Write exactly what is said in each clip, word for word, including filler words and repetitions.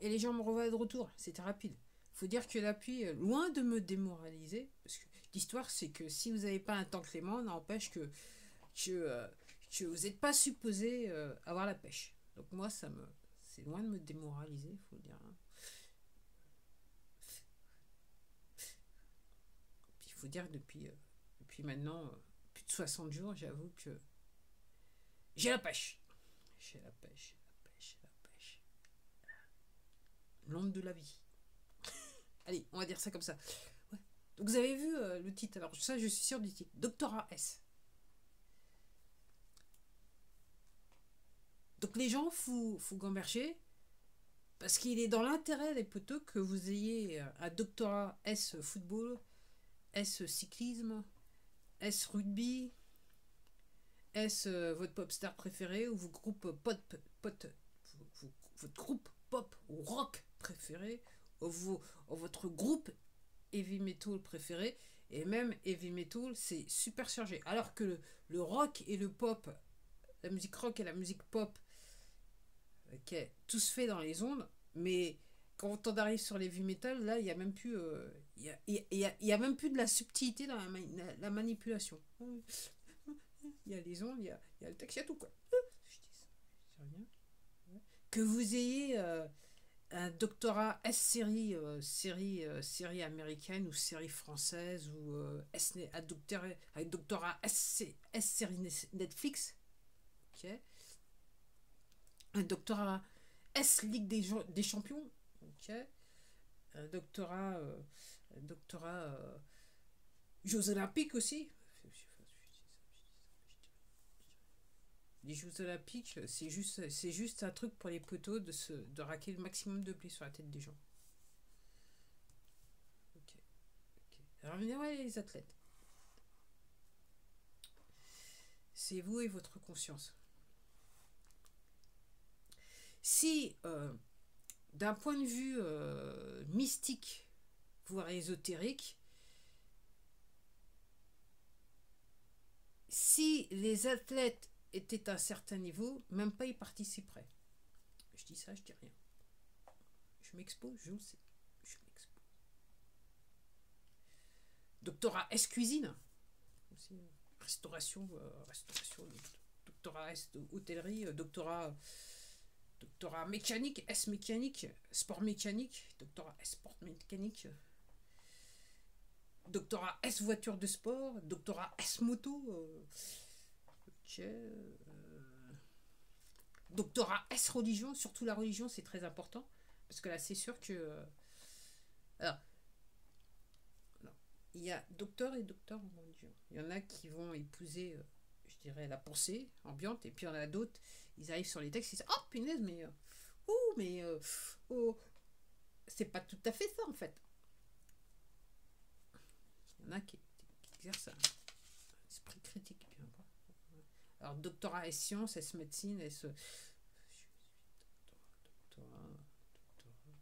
et les gens me revoient de retour. C'était rapide. Faut dire que l'appui, euh, loin de me démoraliser, parce que l'histoire, c'est que si vous n'avez pas un temps clément, n'empêche que, que, euh, que vous n'êtes pas supposé euh, avoir la pêche. Donc moi, ça me, c'est loin de me démoraliser, faut le dire. Hein. Il faut dire que depuis, euh, depuis maintenant euh, plus de soixante jours, j'avoue que j'ai la pêche. J'ai la pêche, la pêche, la pêche. L'onde de la vie. Allez, on va dire ça comme ça. Ouais. Donc vous avez vu euh, le titre, alors ça je suis sûr du titre. Doctorat S. Donc les gens, faut, faut gamberger, parce qu'il est dans l'intérêt des poteaux que vous ayez un doctorat S football, S cyclisme, S rugby, S euh, votre pop star préféré ou vos groupes pop, pop, votre groupe pop ou rock préféré, ou, vos, ou votre groupe heavy metal préféré, et même heavy metal c'est super chargé. Alors que le, le rock et le pop, la musique rock et la musique pop, ok, tout se fait dans les ondes, mais quand on arrive sur les heavy metal, là il y a même plus, euh, il y, a, y, a, y a même plus de la subtilité dans la, la, la manipulation. Il y a les ondes, il y a, y a le texte, il y a tout quoi. Je dis ça, c'est rien. Que vous ayez euh, un doctorat S série, euh, série, euh, série américaine ou série française ou euh, S, un doctorat, un doctorat S, S série Netflix, ok, un doctorat S Ligue des, des champions, ok, un doctorat, euh, un doctorat euh, Jeux olympiques aussi. Les Jeux olympiques, c'est juste, c'est juste un truc pour les poteaux de, se, de raquer le maximum de blé sur la tête des gens. Ok. Okay. Alors, ouais, les athlètes. C'est vous et votre conscience. Si, euh, d'un point de vue euh, mystique, voire ésotérique, si les athlètes étaient à un certain niveau, même pas y participeraient. Je dis ça, je dis rien. Je m'expose, je le sais. Je m'expose. Doctorat S cuisine. Aussi, restauration, euh, restauration, doctorat S hôtellerie, euh, doctorat, doctorat mécanique, S mécanique, sport mécanique, doctorat S sport mécanique, doctorat S voiture de sport, doctorat S moto, euh, okay, euh, doctorat S religion, surtout la religion c'est très important, parce que là c'est sûr que... Euh, alors, non, il y a docteur et docteur en religion. Il y en a qui vont épouser, euh, je dirais, la pensée ambiante, et puis il y en a d'autres, ils arrivent sur les textes, ils disent « Oh punaise, mais... Euh, ouh, mais... Euh, oh, c'est pas tout à fait ça en fait. » Il y en a qui, qui exercent un esprit critique. Alors, doctorat S sciences, S médecine, S... Doctorat, doctorat,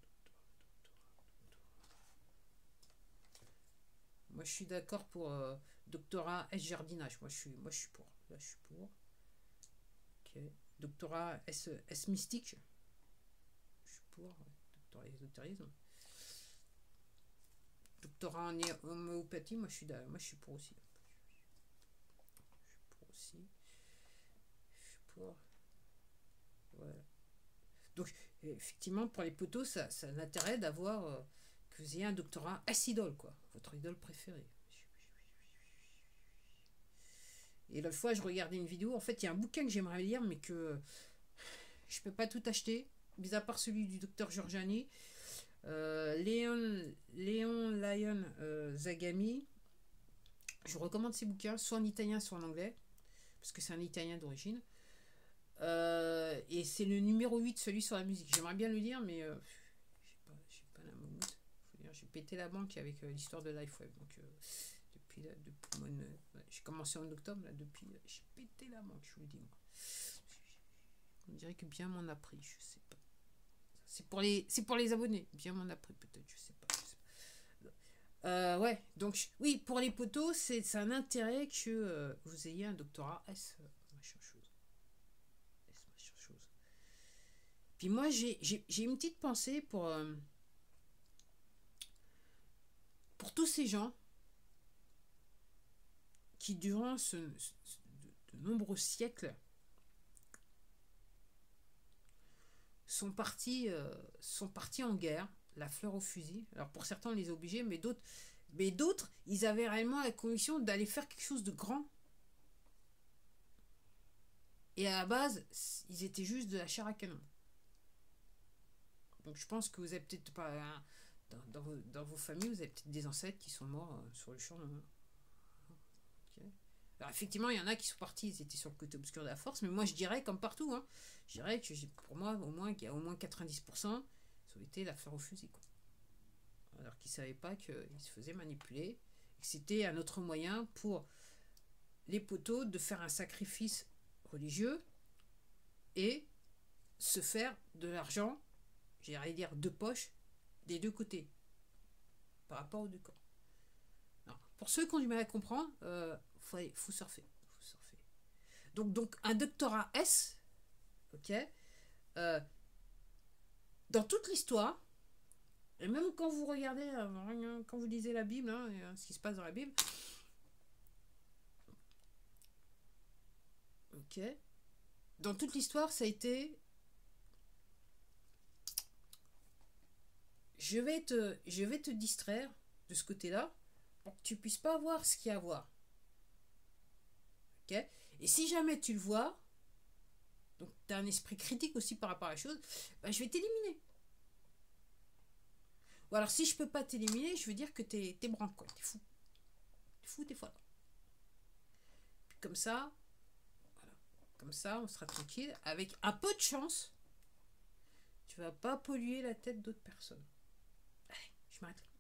moi, je suis d'accord pour euh, doctorat S jardinage. Moi, je suis, moi, je suis pour. Là, je suis pour. Ok. Doctorat S, S mystique. Je suis pour. Ouais. Doctorat ésotérisme. Doctorat en homéopathie. Moi, je suis, moi, je suis pour aussi. Je suis pour aussi. Je suis pour. Voilà. Donc, effectivement, pour les poteaux, ça, ça a l'intérêt d'avoir euh, que vous ayez un doctorat S idole, quoi. Votre idole préférée. Et l'autre fois, je regardais une vidéo. En fait, il y a un bouquin que j'aimerais lire, mais que je peux pas tout acheter, mis à part celui du docteur Giorgiani. Euh, Léon, Léon Lyon euh, Zagami. Je vous recommande ces bouquins, soit en italien, soit en anglais, parce que c'est un italien d'origine. Euh, et c'est le numéro huit, celui sur la musique. J'aimerais bien le lire, mais euh, j'ai pas, j'ai pas la moumoute. J'ai pété la banque avec euh, l'histoire de LifeWeb. Donc, euh, depuis, là, depuis mon, euh, j'ai commencé en octobre, là, depuis, euh, j'ai pété la banque, je vous le dis, moi. On dirait que bien m'en a pris, je sais pas. C'est pour les, c'est pour les abonnés. Bien m'en a pris, peut-être, je sais pas. Je sais pas. Euh, ouais, donc, oui, pour les poteaux, c'est, c'est un intérêt que euh, vous ayez un doctorat S, euh, machin chose. S, machin chose. Puis moi, j'ai j'ai- j'ai une petite pensée pour, euh, pour tous ces gens qui, durant ce, ce- de, de nombreux siècles, sont partis, euh, sont partis en guerre, la fleur au fusil. Alors pour certains, on les a obligés, mais d'autres, mais d'autres, ils avaient réellement la conviction d'aller faire quelque chose de grand. Et à la base, ils étaient juste de la chair à canon. Donc je pense que vous avez peut-être pas... hein, dans, dans, vos, dans vos familles, vous avez peut-être des ancêtres qui sont morts euh, sur le champ. Hein. Okay. Alors effectivement, il y en a qui sont partis, ils étaient sur le côté obscur de la force, mais moi je dirais, comme partout, hein, je dirais que pour moi, au moins, qu'il y a au moins quatre-vingt-dix pour cent, ça aurait été la fleur au fusil. Quoi. Alors qu'ils ne savaient pas qu'ils se faisaient manipuler, et que c'était un autre moyen pour les poteaux de faire un sacrifice religieux et se faire de l'argent, j'allais dire de poche, des deux côtés, par rapport aux deux camps. Alors, pour ceux qui ont du mal à comprendre, il euh, faut, faut, surfer. faut surfer. Donc, donc, un doctorat S, ok, euh, dans toute l'histoire, et même quand vous regardez, euh, quand vous lisez la Bible, hein, et, euh, ce qui se passe dans la Bible, ok, dans toute l'histoire, ça a été je vais te, je vais te distraire de ce côté-là pour que tu puisses pas voir ce qu'il y a à voir. Ok. Et si jamais tu le vois, donc tu as un esprit critique aussi par rapport à la chose, bah, je vais t'éliminer. Ou alors si je peux pas t'éliminer, je veux dire que t'es, t'es branque, quoi. T'es fou. T'es fou, t'es folle. Puis comme ça, voilà. Comme ça, on sera tranquille. Avec un peu de chance, tu vas pas polluer la tête d'autres personnes. Allez, je m'arrête là.